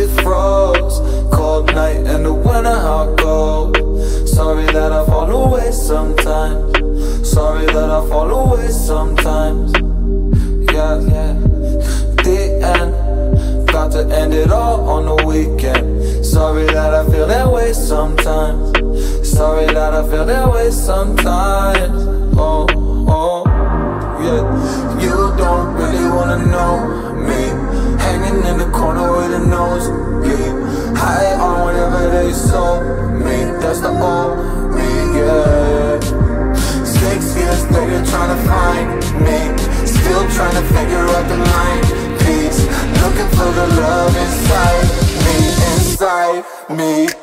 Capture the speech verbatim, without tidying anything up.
we froze. Cold night in the winter, how cold. Sorry that I fall away sometimes. Sorry that I fall away sometimes. Yeah, yeah. The end, got to end it all on the weekend. Sorry that I feel that way sometimes. Sorry that I feel that way sometimes. Oh, oh, yeah. You don't really wanna know me, hanging in the corner with a nosebleed, high on whatever they sold me. That's the old me, yeah. Six years later trying to find me, still trying to figure out the line piece, looking for the love inside me, inside me.